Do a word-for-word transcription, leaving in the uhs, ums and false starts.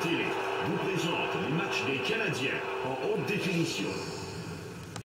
Télé vous présente les matchs des Canadiens en haute définition.